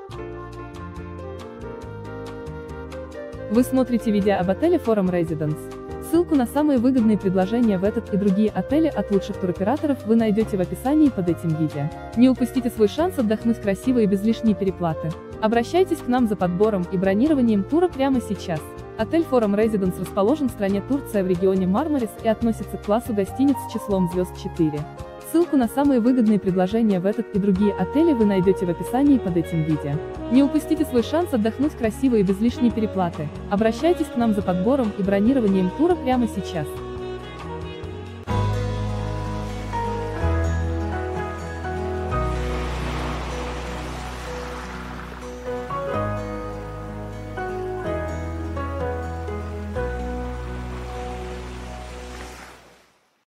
Вы смотрите видео об отеле Forum Residence. Ссылку на самые выгодные предложения в этот и другие отели от лучших туроператоров вы найдете в описании под этим видео. Не упустите свой шанс отдохнуть красиво и без лишней переплаты. Обращайтесь к нам за подбором и бронированием тура прямо сейчас. Отель Forum Residence расположен в стране Турция в регионе Мармарис и относится к классу гостиниц с числом звезд 4. Ссылку на самые выгодные предложения в этот и другие отели вы найдете в описании под этим видео. Не упустите свой шанс отдохнуть красиво и без лишней переплаты. Обращайтесь к нам за подбором и бронированием тура прямо сейчас.